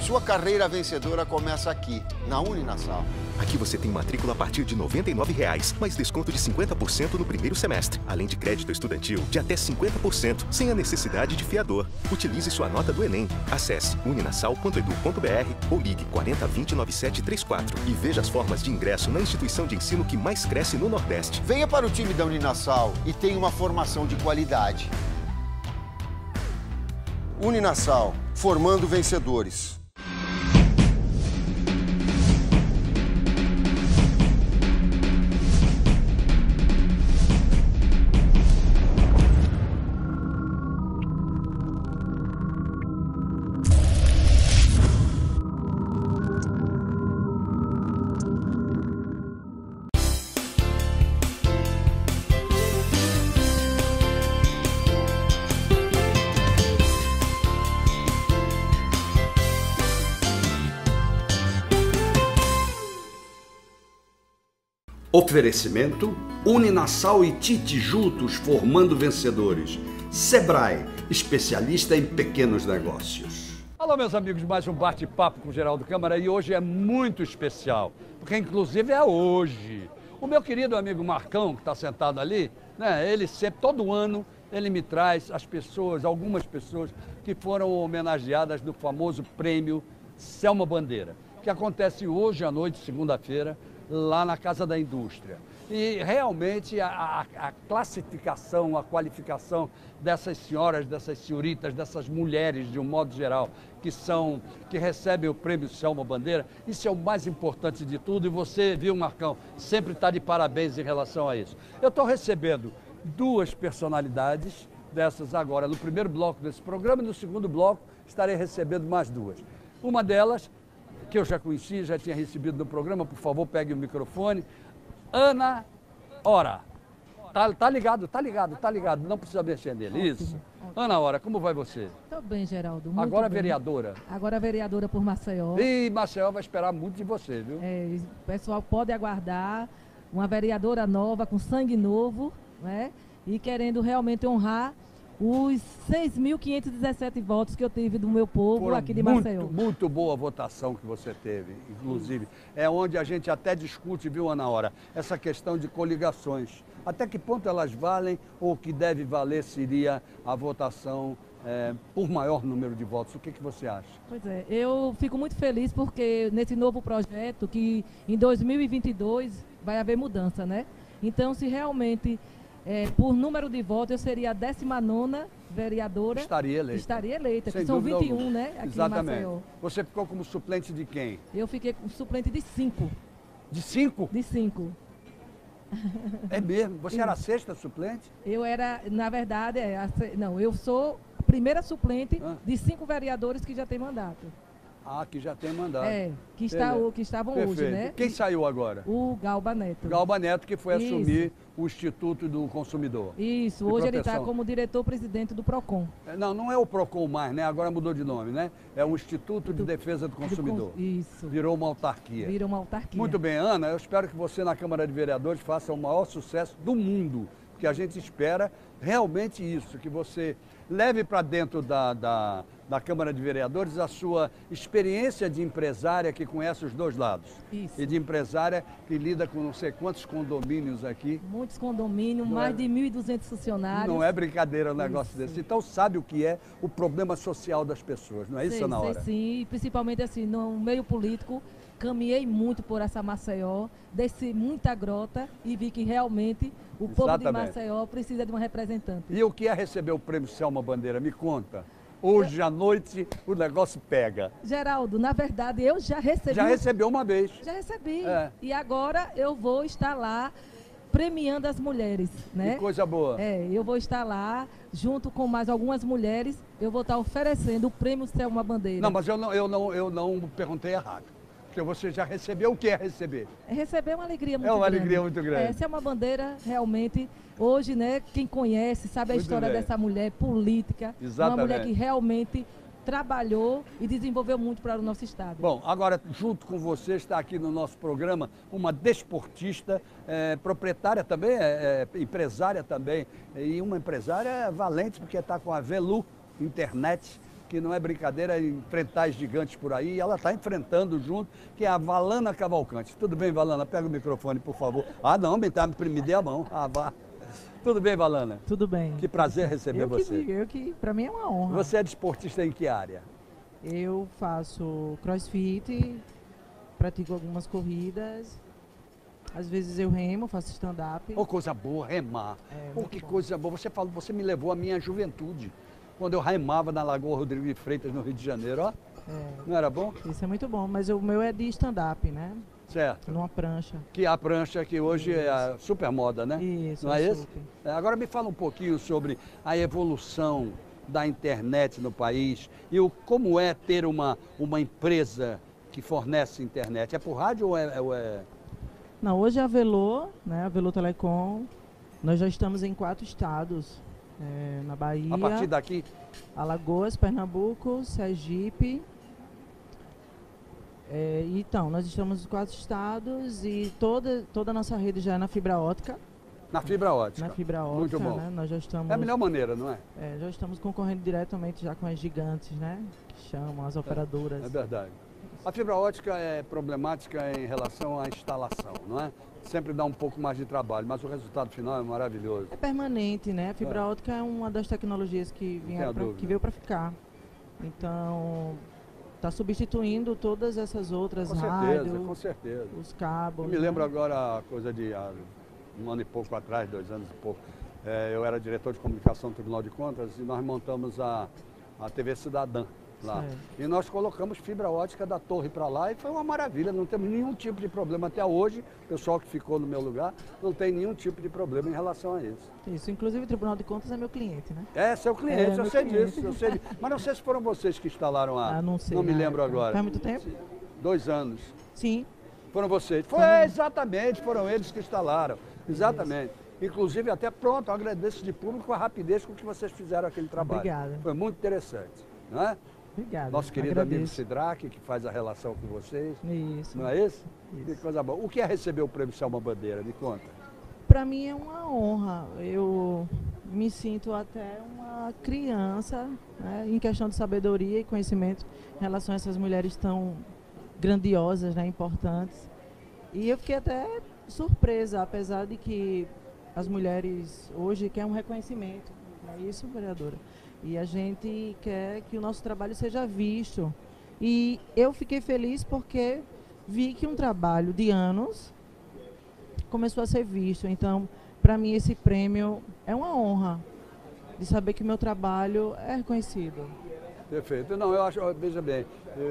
sua carreira vencedora começa aqui, na Uninasal. Aqui você tem matrícula a partir de R$ 99,00, mais desconto de 50% no primeiro semestre, além de crédito estudantil de até 50%, sem a necessidade de fiador. Utilize sua nota do Enem. Acesse uninasal.edu.br ou ligue 4020-9734 e veja as formas de ingresso na instituição de ensino que mais cresce no Nordeste. Venha para o time da Uninasal e tenha uma formação de qualidade. Uninasal, formando vencedores. Oferecimento Uninasal e Tite juntos formando vencedores. Sebrae, especialista em pequenos negócios. Alô, meus amigos, mais um bate-papo com o Geraldo Câmara e hoje é muito especial, porque inclusive é hoje. O meu querido amigo Marcão, que está sentado ali, né, ele sempre, todo ano, ele me traz as pessoas, algumas pessoas que foram homenageadas no famoso prêmio Selma Bandeira, que acontece hoje à noite, segunda-feira, lá na Casa da Indústria. E realmente a classificação, a qualificação dessas senhoras, dessas senhoritas, dessas mulheres de um modo geral, que recebem o prêmio Selma Bandeira, isso é o mais importante de tudo e você, viu, Marcão, sempre está de parabéns em relação a isso. Eu estou recebendo duas personalidades dessas agora no primeiro bloco desse programa e no segundo bloco estarei recebendo mais duas. Uma delas que eu já conheci, já tinha recebido no programa, por favor, pegue o microfone. Ana Hora. Tá ligado, não precisa mexer nele, isso. Ana Hora, como vai você? Tô bem, Geraldo, muito Agora bem. vereadora. Agora vereadora por Maceió. E Maceió vai esperar muito de você, viu? O pessoal pode aguardar uma vereadora nova, com sangue novo, né? E querendo realmente honrar os 6.517 votos que eu tive do meu povo aqui de Maceió. Muito boa a votação que você teve, inclusive. É onde a gente até discute, viu, Ana Hora, essa questão de coligações. Até que ponto elas valem ou o que deve valer seria a votação por maior número de votos. O que você acha? Pois é, eu fico muito feliz porque nesse novo projeto, que em 2022 vai haver mudança, né? Então, se realmente... por número de votos, eu seria a 19ª vereadora. Estaria eleita, que são 21, alguma, né? Aqui exatamente. Em Maceió. Você ficou como suplente de quem? Eu fiquei como suplente de 5. De 5? De 5. É mesmo? Você era a 6ª suplente? Eu era, na verdade, eu sou a primeira suplente de 5 vereadores que já tem mandato. Ah, que já tem mandato. Que estavam Perfeito. hoje, né? Quem saiu agora? O Galba Neto. Galba Neto, que foi assumir o Instituto do Consumidor. Isso, hoje ele está como diretor-presidente do PROCON. Não é o PROCON mais, né? Agora mudou de nome, né? É o Instituto de Defesa do Consumidor. Isso. Virou uma autarquia. Virou uma autarquia. Muito bem, Ana, eu espero que você na Câmara de Vereadores faça o maior sucesso do mundo, porque a gente espera realmente isso, que você leve para dentro da Câmara de Vereadores a sua experiência de empresária que conhece os dois lados. Isso. E de empresária que lida com não sei quantos condomínios aqui. Muitos condomínios, mais de 1.200 funcionários. Não é brincadeira um negócio desse. Então sabe o que é o problema social das pessoas, não é isso, Ana Hora? Sim, principalmente assim, no meio político, caminhei muito por essa Maceió, desci muita grota e vi que realmente o povo de Maceió precisa de uma representante. E o que é receber o prêmio Selma Bandeira? Me conta. Hoje à noite o negócio pega. Geraldo, na verdade eu já recebi. Já recebeu uma vez. Já recebi. E agora eu vou estar lá premiando as mulheres, né? Que coisa boa. Eu vou estar lá, junto com mais algumas mulheres, eu vou estar oferecendo o prêmio Selma Bandeira. Não, mas eu não perguntei errado. Porque você já recebeu, o que é receber? Receber é uma alegria muito grande. É uma alegria muito grande. Essa é uma bandeira, realmente, hoje, né, quem conhece, sabe a história dessa mulher política. Exatamente. Uma mulher que realmente trabalhou e desenvolveu muito para o nosso estado. Bom, agora, junto com você, está aqui no nosso programa uma desportista, proprietária também, empresária também, e uma empresária valente, porque está com a Velu Internet, que não é brincadeira enfrentar os gigantes por aí, e ela está enfrentando junto, que é a Valana Cavalcante. Tudo bem, Valana? Pega o microfone, por favor. Ah, não, me dê a mão. Ah, vá. Tudo bem, Valana? Tudo bem. Que prazer receber você. Para mim é uma honra. Você é desportista em que área? Eu faço crossfit, pratico algumas corridas, às vezes eu remo, faço stand-up. Oh, coisa boa, remar. Oh, que coisa boa. Você me levou à minha juventude, quando eu remava na Lagoa Rodrigo de Freitas, no Rio de Janeiro, ó. Não era bom? Isso é muito bom, mas o meu é de stand-up, né? Certo. Numa prancha. Que é a prancha que hoje é a super moda, né? Isso, não é isso? Agora me fala um pouquinho sobre a evolução da internet no país e como é ter uma empresa que fornece internet. É por rádio ou é... Não, hoje é a Velô, né? A Velô Telecom. Nós já estamos em 4 estados. Na Bahia. A partir daqui? Alagoas, Pernambuco, Sergipe. Então, nós estamos em 4 estados e toda a nossa rede já é na fibra ótica. Na fibra ótica. Na fibra ótica, muito bom. Né? Nós já estamos... É a melhor maneira, não é? Já estamos concorrendo diretamente já com as gigantes, né? Que chamam as operadoras. É verdade. A fibra ótica é problemática em relação à instalação, não é? Sempre dá um pouco mais de trabalho, mas o resultado final é maravilhoso. É permanente, né? A fibra ótica é uma das tecnologias que veio para ficar. Então... está substituindo todas essas outras rádios. Com certeza. Os cabos. Eu me lembro agora, coisa de 1 ano e pouco atrás, 2 anos e pouco, eu era diretor de comunicação do Tribunal de Contas e nós montamos a TV Cidadã lá. Certo. E nós colocamos fibra ótica da torre para lá e foi uma maravilha, não temos nenhum tipo de problema até hoje. O pessoal que ficou no meu lugar não tem nenhum tipo de problema em relação a isso. Isso, inclusive o Tribunal de Contas é meu cliente, né? É, seu cliente, eu sei disso, eu sei disso. Mas não sei se foram vocês que instalaram a... não sei. Não me lembro agora. Faz muito tempo? 2 anos. Sim. Foram vocês. Exatamente, foram eles que instalaram. Exatamente. Isso. Inclusive, até pronto, eu agradeço de público a rapidez com que vocês fizeram aquele trabalho. Obrigada. Foi muito interessante, não é? Obrigada. Nosso querido amigo Sidraque, que faz a relação com vocês. Isso. Não é isso? Que coisa boa. O que é receber o prêmio Selma Bandeira? Me conta. Para mim é uma honra. Eu me sinto até uma criança, né, em questão de sabedoria e conhecimento em relação a essas mulheres tão grandiosas, né, importantes. E eu fiquei até surpresa, apesar de que as mulheres hoje querem um reconhecimento. Não é isso, vereadora? E a gente quer que o nosso trabalho seja visto. E eu fiquei feliz porque vi que um trabalho de anos começou a ser visto. Então, para mim, esse prêmio é uma honra de saber que o meu trabalho é reconhecido. Perfeito. Não, eu acho, veja bem,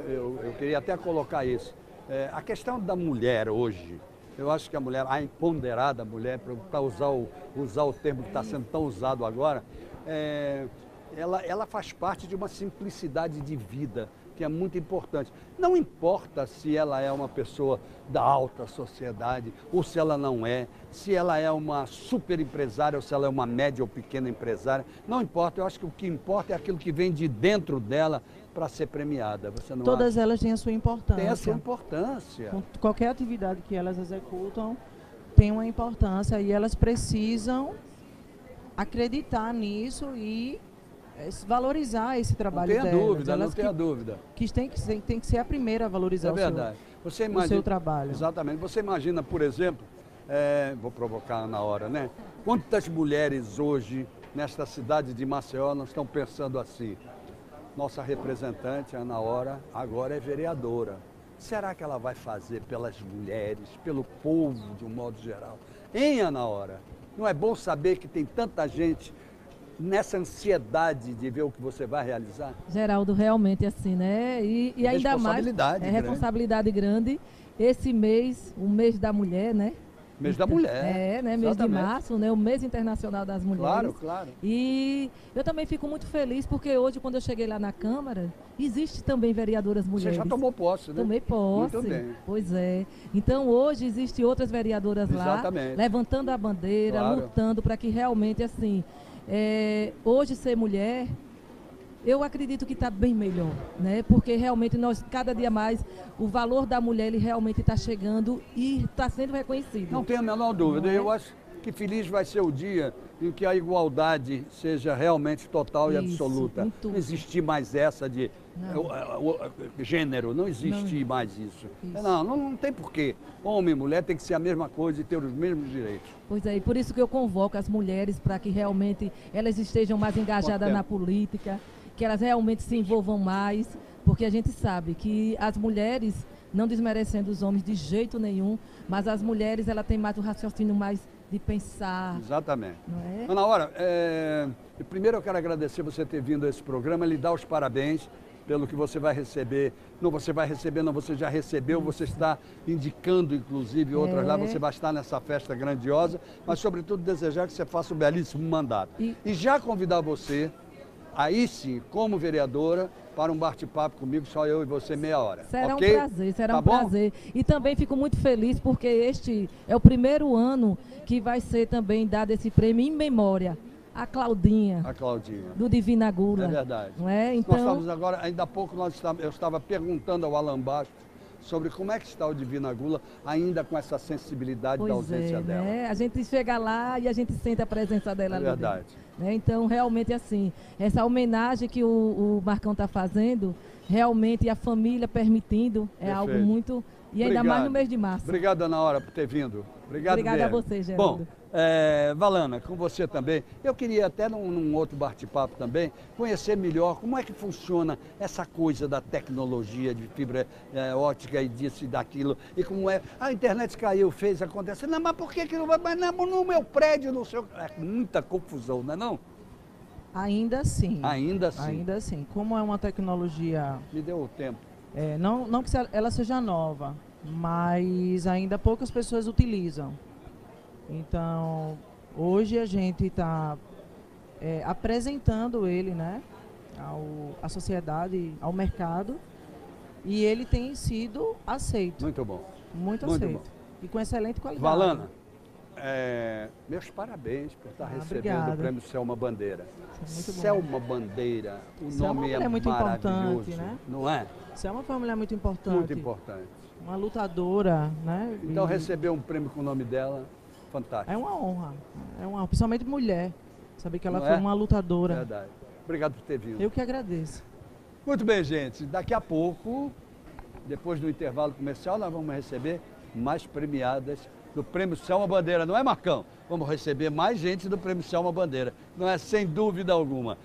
eu queria até colocar isso. A questão da mulher hoje, eu acho que a mulher, a empoderada mulher, para usar o termo que está sendo tão usado agora, ela faz parte de uma simplicidade de vida que é muito importante. Não importa se ela é uma pessoa da alta sociedade ou se ela não é, se ela é uma super empresária ou se ela é uma média ou pequena empresária, não importa. Eu acho que o que importa é aquilo que vem de dentro dela para ser premiada. Você não Todas acha? Elas têm a sua importância. Tem a sua importância. Qualquer atividade que elas executam tem uma importância e elas precisam acreditar nisso e valorizar esse trabalho delas. Não tenha dúvida. Que tem que ser a primeira a valorizar o seu trabalho. Exatamente. Você imagina, por exemplo, vou provocar na hora, né? Quantas mulheres hoje, nesta cidade de Maceió, não estão pensando assim? Nossa representante, Ana Hora, agora é vereadora. Será que ela vai fazer pelas mulheres, pelo povo de um modo geral? Hein, Ana Hora? Não é bom saber que tem tanta gente nessa ansiedade de ver o que você vai realizar? Geraldo, realmente assim, né? E ainda mais, responsabilidade grande. Esse mês, o mês da mulher, né? Mês da mulher. Né? Mês de março, né? O mês internacional das mulheres. Claro, claro. E eu também fico muito feliz porque hoje, quando eu cheguei lá na Câmara, existe também vereadoras mulheres. Você já tomou posse, né? Tomei posse. Muito bem. Pois é. Então, hoje, existem outras vereadoras lá, levantando a bandeira, lutando para que realmente, assim, hoje ser mulher, eu acredito que está bem melhor, né? Porque realmente nós, cada dia mais, o valor da mulher, ele realmente está chegando e está sendo reconhecido. Não tenho a menor dúvida. Eu acho que feliz vai ser o dia em que a igualdade seja realmente total e Isso, absoluta. em tudo. Não existir mais essa de gênero, não existe mais isso. Isso. Não tem porquê. Homem e mulher tem que ser a mesma coisa e ter os mesmos direitos. Pois é, e por isso que eu convoco as mulheres para que realmente elas estejam mais engajadas na política, que elas realmente se envolvam mais, porque a gente sabe que as mulheres, não desmerecendo os homens de jeito nenhum, mas as mulheres, ela tem mais o raciocínio mais de pensar. Exatamente. Não é? Ana Aura, primeiro eu quero agradecer você ter vindo a esse programa, lhe dar os parabéns pelo que você vai receber. Não, você vai receber, não, você já recebeu, você está indicando, inclusive, outras lá, você vai estar nessa festa grandiosa, mas, sobretudo, desejar que você faça um belíssimo mandato. E já convidar você, aí sim, como vereadora, para um bate-papo comigo, só eu e você, meia hora. Será okay? um prazer, será tá um bom? prazer. E também fico muito feliz porque este é o primeiro ano que vai ser também dado esse prêmio em memória à Claudinha. A Claudinha. Do Divina Gula. É verdade. Não é? Então, nós estamos agora, ainda há pouco eu estava perguntando ao Alan Bastos sobre como é que está o Divina Gula, ainda com essa sensibilidade da ausência dela. Né? A gente chega lá e a gente sente a presença dela ali. É verdade. Né? Então, realmente, assim, essa homenagem que o Marcão está fazendo, realmente a família permitindo, é algo muito... E ainda mais no mês de março. Obrigado, Ana Aura, por ter vindo. Obrigada a você, Geraldo. Bom, Valana, com você também, eu queria até num outro bate-papo também, conhecer melhor como é que funciona essa coisa da tecnologia de fibra ótica e disso e daquilo, e como é, a internet caiu, fez acontecer, não, mas por que não vai, mas não, no meu prédio, no seu... É muita confusão, não é não? Ainda sim. Ainda sim. Ainda sim. Como é uma tecnologia... Me deu o tempo. Não que ela seja nova, mas ainda poucas pessoas utilizam. Então, hoje a gente está apresentando ele, né, à sociedade, ao mercado, e ele tem sido aceito. Muito bom. Muito aceito. Bom. E com excelente qualidade. Valana, meus parabéns por estar recebendo obrigada. O prêmio Selma Bandeira. Muito bom. Selma Bandeira, o Selma nome é muito maravilhoso, importante, né? Não é? Selma foi uma mulher muito importante. Muito importante. Uma lutadora, né? Então receber um prêmio com o nome dela, fantástico. É uma honra. Principalmente mulher. Saber que ela Não foi é? uma lutadora. Verdade. Obrigado por ter vindo. Eu que agradeço. Muito bem, gente. Daqui a pouco, depois do intervalo comercial, nós vamos receber mais premiadas do Prêmio Selma Bandeira. Não é, Marcão? Vamos receber mais gente do Prêmio Selma Bandeira. Não é, sem dúvida alguma.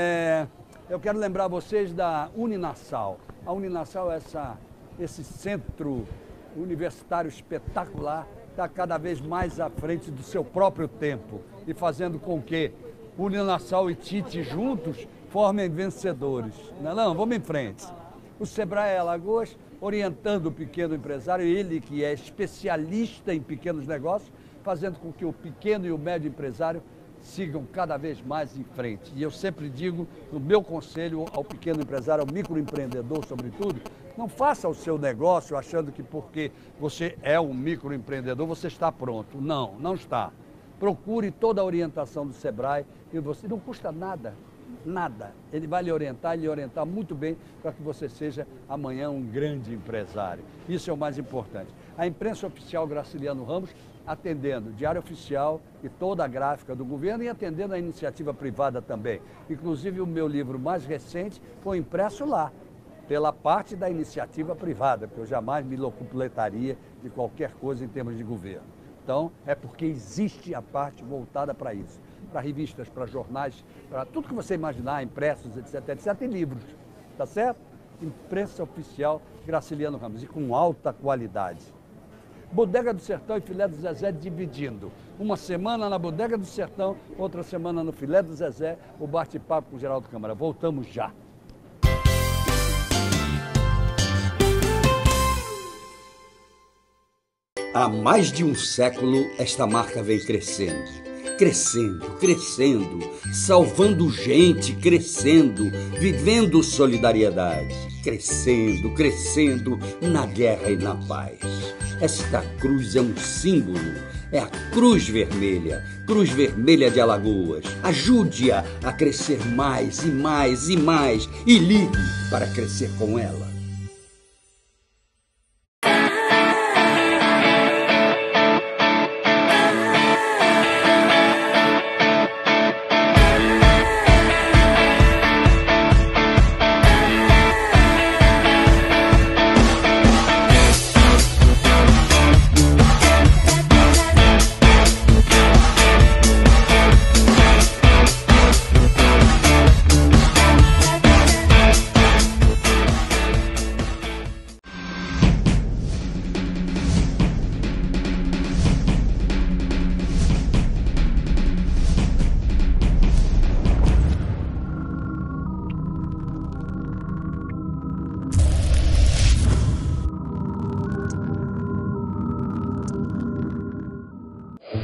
Eu quero lembrar vocês da Uninassal. A Uninassal é esse centro universitário espetacular, está cada vez mais à frente do seu próprio tempo e fazendo com que Uninassal e Tite juntos formem vencedores. Não, vamos em frente. O Sebrae Alagoas, orientando o pequeno empresário, ele que é especialista em pequenos negócios, fazendo com que o pequeno e o médio empresário sigam cada vez mais em frente. E eu sempre digo, no meu conselho ao pequeno empresário, ao microempreendedor sobretudo, não faça o seu negócio achando que porque você é um microempreendedor você está pronto. Não, não está. Procure toda a orientação do Sebrae e você não custa nada. Nada. Ele vai lhe orientar muito bem para que você seja amanhã um grande empresário. Isso é o mais importante. A imprensa oficial Graciliano Ramos atendendo Diário Oficial e toda a gráfica do governo e atendendo a iniciativa privada também. Inclusive o meu livro mais recente foi impresso lá, pela parte da iniciativa privada, porque eu jamais me locupletaria de qualquer coisa em termos de governo. Então, é porque existe a parte voltada para isso. Para revistas, para jornais, para tudo que você imaginar, impressos, etc, etc, e livros, tá certo? Imprensa oficial Graciliano Ramos, e com alta qualidade. Bodega do Sertão e Filé do Zezé dividindo. Uma semana na Bodega do Sertão, outra semana no Filé do Zezé, o bate-papo com o Geraldo Câmara. Voltamos já. Há mais de um século, esta marca vem crescendo. Crescendo, crescendo, salvando gente, crescendo, vivendo solidariedade, crescendo, crescendo na guerra e na paz. Esta cruz é um símbolo, é a Cruz Vermelha de Alagoas. Ajude-a a crescer mais e mais e mais e ligue para crescer com ela.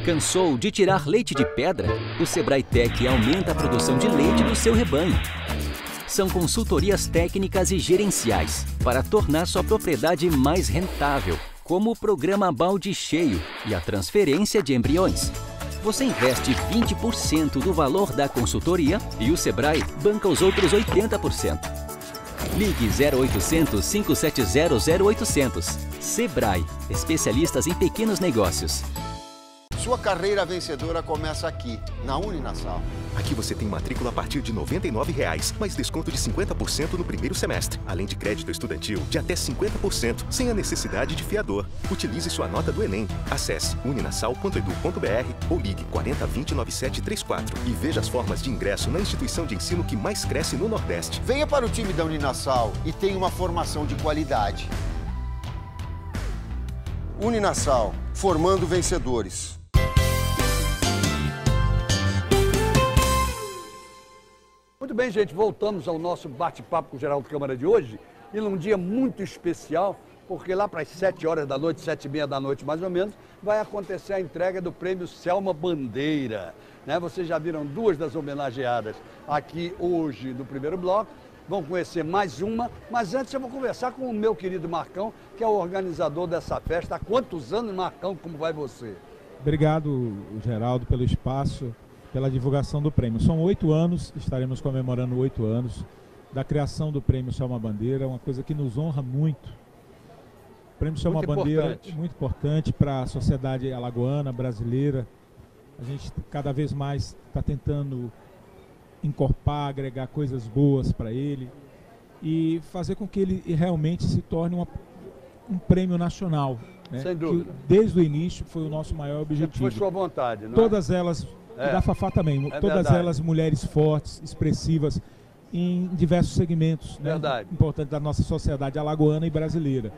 Cansou de tirar leite de pedra? O Sebrae Tech aumenta a produção de leite do seu rebanho. São consultorias técnicas e gerenciais para tornar sua propriedade mais rentável, como o programa Balde Cheio e a transferência de embriões. Você investe 20% do valor da consultoria e o Sebrae banca os outros 80%. Ligue 0800 570 0800. Sebrae, especialistas em pequenos negócios. Sua carreira vencedora começa aqui, na Uninasal. Aqui você tem matrícula a partir de R$ 99,00, mais desconto de 50% no primeiro semestre, além de crédito estudantil de até 50%, sem a necessidade de fiador. Utilize sua nota do Enem. Acesse uninasal.edu.br ou ligue 4020 9734 e veja as formas de ingresso na instituição de ensino que mais cresce no Nordeste. Venha para o time da Uninasal e tenha uma formação de qualidade. Uninasal, formando vencedores. Muito bem, gente, voltamos ao nosso bate-papo com o Geraldo Câmara de hoje e num dia muito especial, porque lá para as 7 horas da noite, 7h30 da noite mais ou menos, vai acontecer a entrega do prêmio Selma Bandeira. Né? Vocês já viram duas das homenageadas aqui hoje no primeiro bloco, vão conhecer mais uma, mas antes eu vou conversar com o meu querido Marcão, que é o organizador dessa festa. Há quantos anos, Marcão, como vai você? Obrigado, Geraldo, pelo espaço, pela divulgação do prêmio. São 8 anos, estaremos comemorando 8 anos da criação do prêmio Selma Bandeira, uma coisa que nos honra muito. O prêmio Selma Bandeira é muito importante para a sociedade alagoana, brasileira. A gente cada vez mais está tentando encorpar, agregar coisas boas para ele e fazer com que ele realmente se torne um prêmio nacional. Né? Sem dúvida. Que, desde o início foi o nosso maior objetivo. Foi sua vontade, não é? Todas elas, e da Fafá também, todas verdade. elas mulheres fortes, expressivas, em diversos segmentos, né, importantes da nossa sociedade alagoana e brasileira.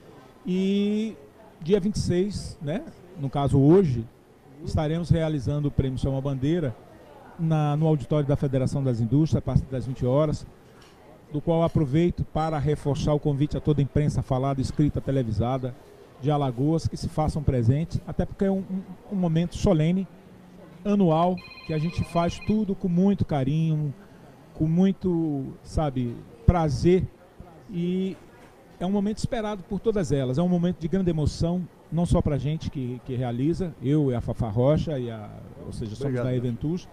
E dia 26, né, no caso hoje, estaremos realizando o prêmio Selma Bandeira no auditório da Federação das Indústrias, a partir das 20 horas, do qual aproveito para reforçar o convite a toda a imprensa falada, escrita, televisada de Alagoas, que se façam presentes, até porque é um momento solene, anual, que a gente faz tudo com muito carinho, com muito, prazer, e é um momento esperado por todas elas, é um momento de grande emoção, não só para a gente que realiza, eu e a Fafá Rocha, ou seja, somos da Eventus,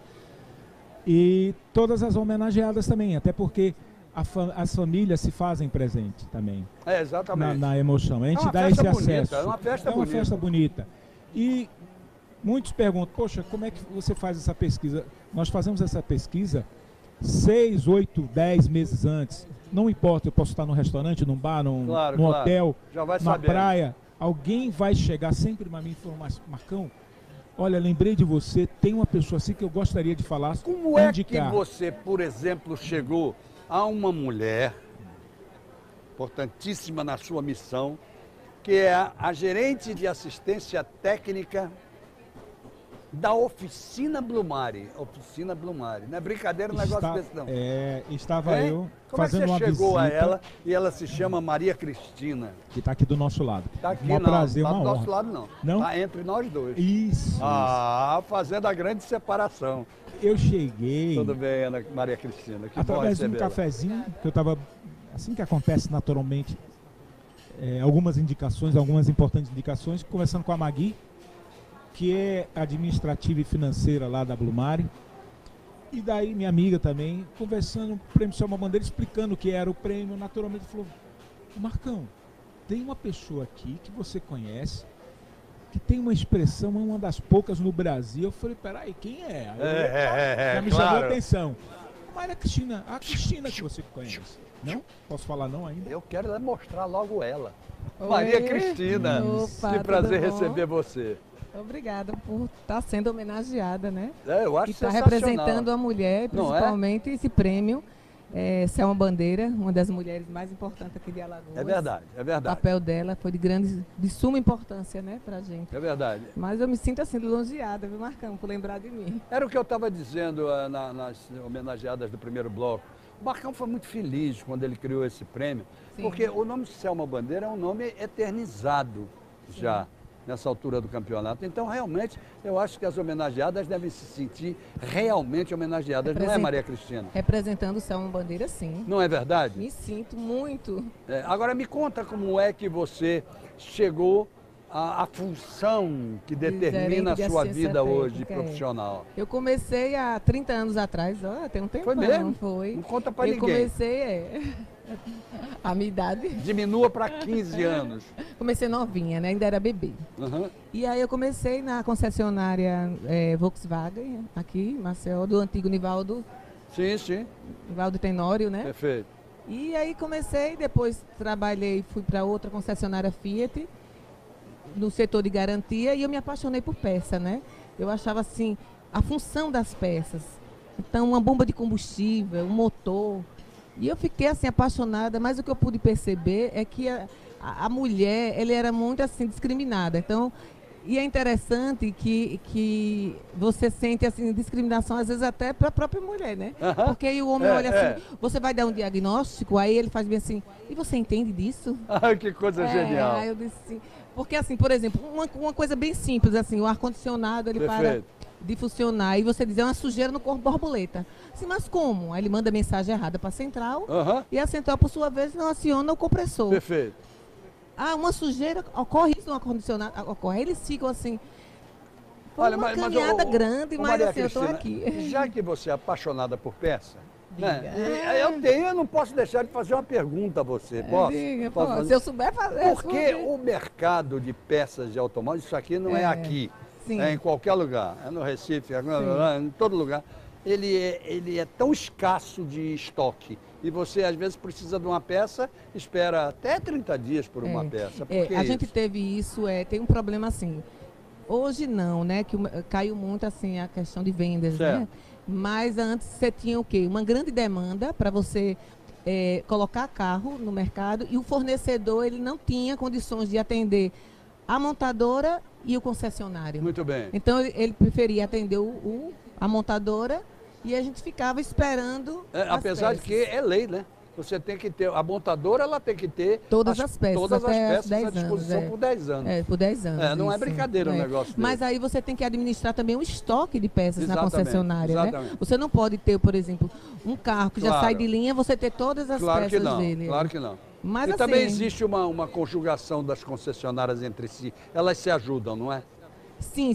e todas as homenageadas também, até porque as famílias se fazem presente também. Exatamente. Na emoção, a gente dá esse acesso. É uma festa bonita. É uma festa bonita. E muitos perguntam, poxa, como é que você faz essa pesquisa? Nós fazemos essa pesquisa 6, 8, 10 meses antes. Não importa, eu posso estar num restaurante, num bar, num hotel, na praia. Alguém vai chegar sempre para mim e falar, Marcão, olha, lembrei de você, tem uma pessoa assim que eu gostaria de falar. Como é que você, por exemplo, chegou a uma mulher importantíssima na sua missão, que é a gerente de assistência técnica da Oficina Blumari. Oficina Blumari. Não é brincadeira um negócio desse, não. Estava eu Como fazendo uma visita. Como é que você chegou a ela e ela se chama Maria Cristina? Que está aqui do nosso lado. Está aqui, um prazer, não. Uma Está do honra. nosso lado, não. Não? Está entre nós dois. Isso. Fazendo a grande separação. Eu cheguei... Tudo bem, Ana Maria Cristina. Que através de um cafezinho, que eu estava... Assim que acontece naturalmente, algumas importantes indicações, conversando com a Magui, que é administrativa e financeira lá da Blumari. E daí minha amiga também, conversando, o prêmio Selma Bandeira, explicando o que era o prêmio, naturalmente falou, Marcão, tem uma pessoa aqui que você conhece, que tem uma expressão, uma das poucas no Brasil. Eu falei, peraí, quem é? Já me chamou a atenção. Maria Cristina, a Cristina que você conhece. Não? Posso falar não ainda? Eu quero mostrar logo ela. Oi. Maria Cristina, Opa, que prazer tudo bom? receber você. Obrigada por estar sendo homenageada, né? Eu acho e estar sensacional. representando a mulher, principalmente esse prêmio. Selma Bandeira, uma das mulheres mais importantes aqui de Alagoas. É verdade, é verdade. O papel dela foi de suma importância, né, pra gente. É verdade. Mas eu me sinto assim, elogiada, viu, Marcão, por lembrar de mim. Era o que eu estava dizendo nas homenageadas do primeiro bloco. O Marcão foi muito feliz quando ele criou esse prêmio, porque o nome Selma Bandeira é um nome eternizado já. nessa altura do campeonato. Então, realmente, eu acho que as homenageadas devem se sentir realmente homenageadas, não é, Maria Cristina? Representando o Selma Bandeira, sim. Não é verdade? Me sinto muito. Agora, me conta como é que você chegou à função que determina a sua vida hoje profissional. Eu comecei há 30 anos atrás, tem um tempo. Foi mesmo? Foi. Não conta pra ninguém. Eu comecei, a minha idade. Diminua para 15 anos. Comecei novinha, né? Ainda era bebê. E aí eu comecei na concessionária Volkswagen, aqui, Maceió, do antigo Nivaldo. Sim. Nivaldo Tenório, né? Perfeito. E aí comecei, depois trabalhei, fui para outra concessionária Fiat, no setor de garantia, e eu me apaixonei por peça, né? Eu achava assim, a função das peças. Então, uma bomba de combustível, um motor. E eu fiquei assim apaixonada, mas o que eu pude perceber é que a mulher, ela era muito assim discriminada. Então, e é interessante que você sente assim discriminação às vezes até para a própria mulher, né? Porque aí o homem olha assim, você vai dar um diagnóstico, aí ele faz bem assim, e você entende disso? Que coisa genial. Aí eu disse assim, porque assim, por exemplo, uma coisa bem simples assim, o ar-condicionado ele para de funcionar e você diz, é uma sujeira no corpo borboleta. Assim, mas como? Aí ele manda a mensagem errada para a central e a central, por sua vez, não aciona o compressor. Perfeito. Uma sujeira, ocorre isso no ar-condicionado? Ocorre. Aí eles ficam assim, olha, uma caminhada grande, mas Maria assim, Cristina, eu estou aqui. Já que você é apaixonada por peça, né? Eu não posso deixar de fazer uma pergunta a você. Posso? Diga, posso fazer? Se eu souber fazer. Porque o mercado de peças de automóvel, isso aqui não é aqui. Sim. É em qualquer lugar. É no Recife, em todo lugar. Ele é tão escasso de estoque. E você, às vezes, precisa de uma peça, espera até 30 dias por uma peça. A gente teve isso, tem um problema assim. Hoje não, né? Que caiu muito assim a questão de vendas, né? Mas antes você tinha o quê? Uma grande demanda para você colocar carro no mercado e o fornecedor ele não tinha condições de atender a montadora e o concessionário. Muito bem. Então ele preferia atender a montadora e a gente ficava esperando. Apesar de que é lei, né? Você tem que ter, a montadora ela tem que ter todas as peças à disposição por 10 anos. Por 10 anos. Não é brincadeira o negócio dele. Mas aí você tem que administrar também o estoque de peças na concessionária, exatamente. né? Você não pode ter, por exemplo, um carro que já sai de linha, você ter todas as peças dele. Claro que não. Mas, e também existe uma conjugação das concessionárias entre si. Elas se ajudam, não é? Sim.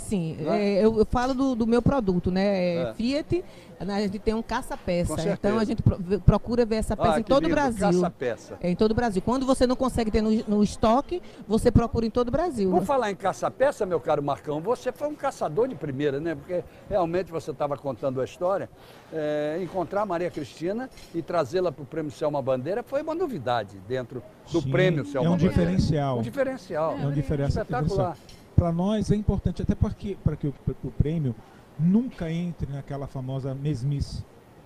Eu falo do meu produto, né? Fiat, a gente tem um caça-peça. Então a gente procura ver essa peça em todo o Brasil. Caça-peça. Em todo o Brasil. Quando você não consegue ter no estoque, você procura em todo o Brasil. Por falar em caça-peça, meu caro Marcão, você foi um caçador de primeira, né? Porque realmente você estava contando a história. Encontrar a Maria Cristina e trazê-la para o Prêmio Selma Bandeira foi uma novidade dentro do Prêmio Selma Bandeira. Diferencial. Um diferencial. É um diferencial. Espetacular. Para nós é importante, até para que o prêmio nunca entre naquela famosa mesmice.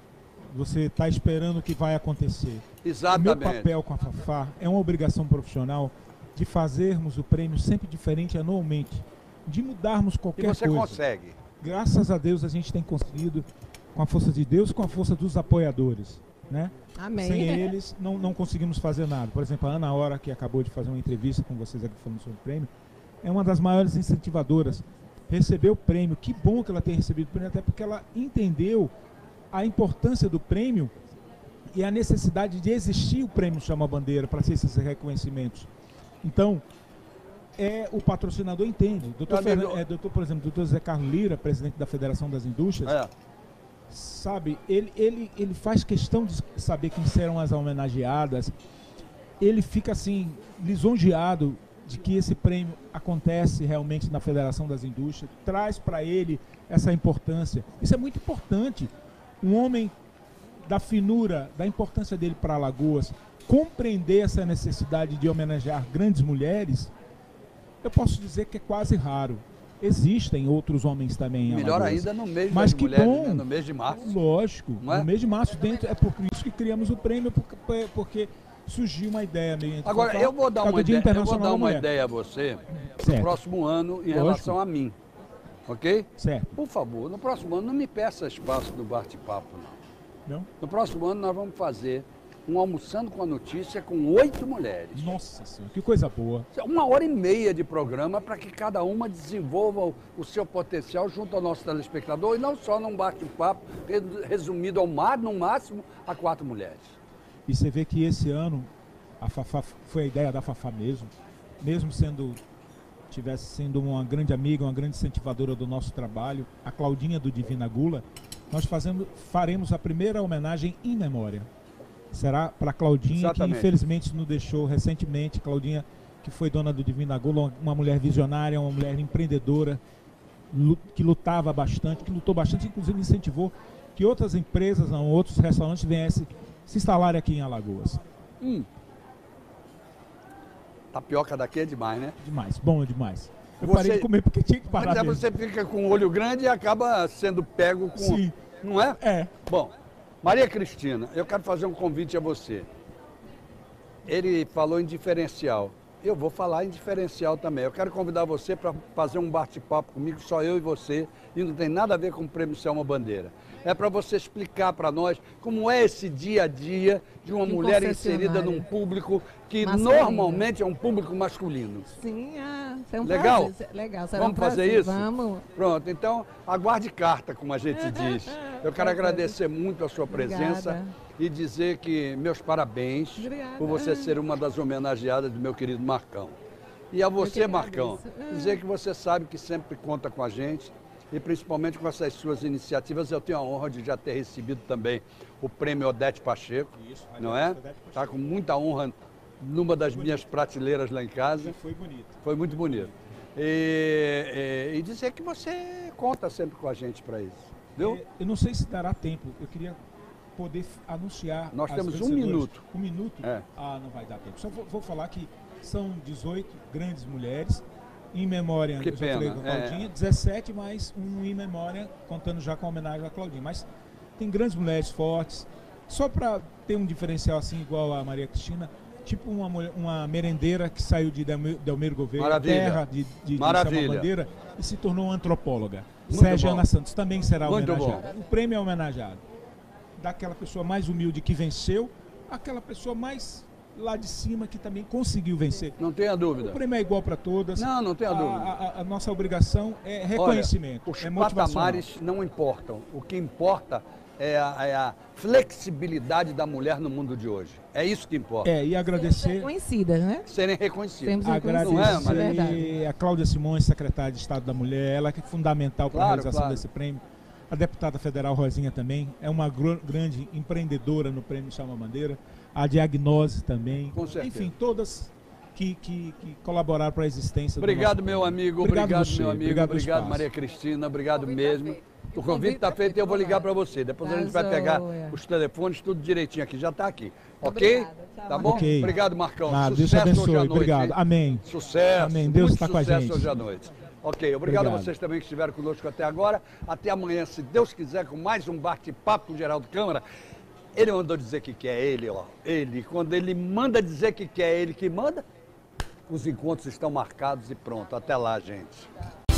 Você está esperando o que vai acontecer. Exatamente. O meu papel com a Fafá é uma obrigação profissional de fazermos o prêmio sempre diferente anualmente, de mudarmos qualquer coisa. E você consegue. Graças a Deus a gente tem conseguido, com a força de Deus, com a força dos apoiadores, né? Amém. Sem eles não conseguimos fazer nada. Por exemplo, a Ana Hora, que acabou de fazer uma entrevista com vocês aqui falando sobre o prêmio, é uma das maiores incentivadoras. Recebeu o prêmio, que bom que ela tenha recebido o prêmio, até porque ela entendeu a importância do prêmio e a necessidade de existir o prêmio Selma Bandeira para ser esses reconhecimentos. Então, o patrocinador entende. Por exemplo, doutor Zé Carlos Lira, presidente da Federação das Indústrias, sabe, ele faz questão de saber quem serão as homenageadas. Ele fica assim, lisonjeado de que esse prêmio acontece realmente na Federação das Indústrias, traz para ele essa importância. Isso é muito importante. Um homem da finura, da importância dele para Alagoas, compreender essa necessidade de homenagear grandes mulheres, eu posso dizer que é quase raro. Existem outros homens também em Melhor Alagoas. ainda no mês Mas das que mulheres, bom, né? No mês de março. Lógico, no mês de março. É por isso que criamos o prêmio, porque surgiu uma ideia meio. Agora, eu vou dar uma ideia a você no próximo ano em relação a mim. Ok? Certo. Por favor, no próximo ano não me peça espaço no bate-papo, não. No próximo ano nós vamos fazer um Almoçando com a Notícia com 8 mulheres. Nossa Senhora, que coisa boa. 1h30 de programa para que cada uma desenvolva o seu potencial junto ao nosso telespectador e não só num bate-papo resumido no máximo a 4 mulheres. E você vê que esse ano a Fafá foi a ideia da Fafá mesmo tivesse sendo uma grande amiga, uma grande incentivadora do nosso trabalho, a Claudinha do Divina Gula, nós faremos a primeira homenagem em memória. Será para Claudinha, exatamente, que infelizmente nos deixou recentemente. Claudinha, que foi dona do Divina Gula, uma mulher visionária, uma mulher empreendedora, que lutava bastante, que lutou bastante, inclusive incentivou que outras empresas, outros restaurantes viessem se instalarem aqui em Alagoas. Tapioca daqui é demais, né? Demais, bom demais. Eu parei de comer porque tinha que parar. Mas você fica com o olho grande e acaba sendo pego com... Sim. Não é? É. Bom, Maria Cristina, eu quero fazer um convite a você. Ele falou em diferencial. Eu vou falar em diferencial também. Eu quero convidar você para fazer um bate-papo comigo, só eu e você, e não tem nada a ver com o Prêmio Selma Bandeira. É para você explicar para nós como é esse dia a dia de uma mulher inserida num público que normalmente é um público masculino. Sim, é um legal? Prazer. Legal. Vamos fazer isso? Vamos. Pronto, então aguarde carta, como a gente diz. Eu quero agradecer muito a sua presença. Obrigada. E dizer que meus parabéns por você ser uma das homenageadas do meu querido Marcão. E a você, Marcão, dizer que você sabe que sempre conta com a gente e principalmente com essas suas iniciativas. Eu tenho a honra de já ter recebido também o prêmio Odete Pacheco, não é? Está com muita honra numa das minhas prateleiras lá em casa. Foi bonito. Foi muito bonito. E dizer que você conta sempre com a gente para isso, viu? Eu não sei se dará tempo, eu queria poder anunciar. Nós temos 1 minuto. 1 minuto? É. Não vai dar tempo. Só vou falar que são 18 grandes mulheres, em memória, que pena, falei com a Claudinha, 17 mais um em memória, contando já com a homenagem à Claudinha. Mas tem grandes mulheres fortes, só para ter um diferencial assim, igual a Maria Cristina, tipo uma merendeira que saiu de Delmiro Gouveia, terra de Selma Bandeira, e se tornou antropóloga. Sérgio Ana Santos também será homenageada. O prêmio é homenageado daquela pessoa mais humilde que venceu, aquela pessoa mais lá de cima que também conseguiu vencer. Não tenha dúvida. O prêmio é igual para todas. Não tenha dúvida. A nossa obrigação é reconhecimento. Olha, os patamares não importam. O que importa é a flexibilidade da mulher no mundo de hoje. É isso que importa. E agradecer... Serem reconhecidas, né? Serem reconhecidas. Agradecer a Cláudia Simões, secretária de Estado da Mulher, ela que é fundamental para a realização desse prêmio. A deputada federal Rosinha também é uma grande empreendedora no Prêmio Selma Bandeira. A Diagnose também. Com certeza. Enfim, todas que colaboraram para a existência Obrigado, meu amigo. Obrigado, meu amigo. Obrigado, Maria Cristina. Obrigado mesmo. O convite está feito e eu vou ligar para você. Depois a gente vai pegar os telefones, tudo direitinho aqui. Já está aqui. Ok? Tá bom? Okay. Obrigado, Marcão. Deus abençoe. Hoje à noite. Obrigado. Amém. Sucesso. Amém. Deus está com a gente. Sucesso hoje à noite. Ok, obrigado a vocês também que estiveram conosco até agora. Até amanhã, se Deus quiser, com mais um bate-papo com o Geraldo Câmara. Ele mandou dizer que é ele, ó. Ele, quando ele manda dizer que é ele que manda, os encontros estão marcados e pronto. Até lá, gente.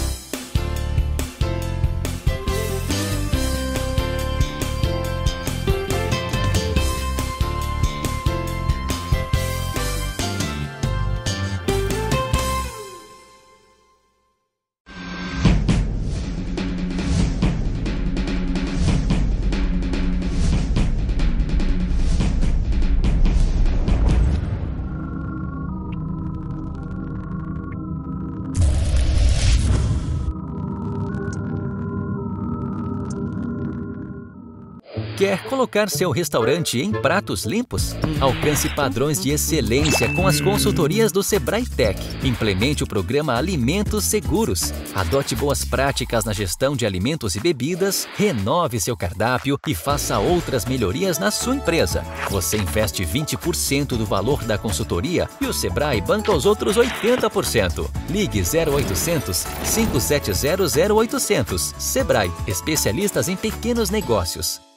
Quer colocar seu restaurante em pratos limpos? Alcance padrões de excelência com as consultorias do Sebrae Tech. Implemente o programa Alimentos Seguros. Adote boas práticas na gestão de alimentos e bebidas, renove seu cardápio e faça outras melhorias na sua empresa. Você investe 20% do valor da consultoria e o Sebrae banca os outros 80%. Ligue 0800 570 0800. Sebrae, especialistas em pequenos negócios.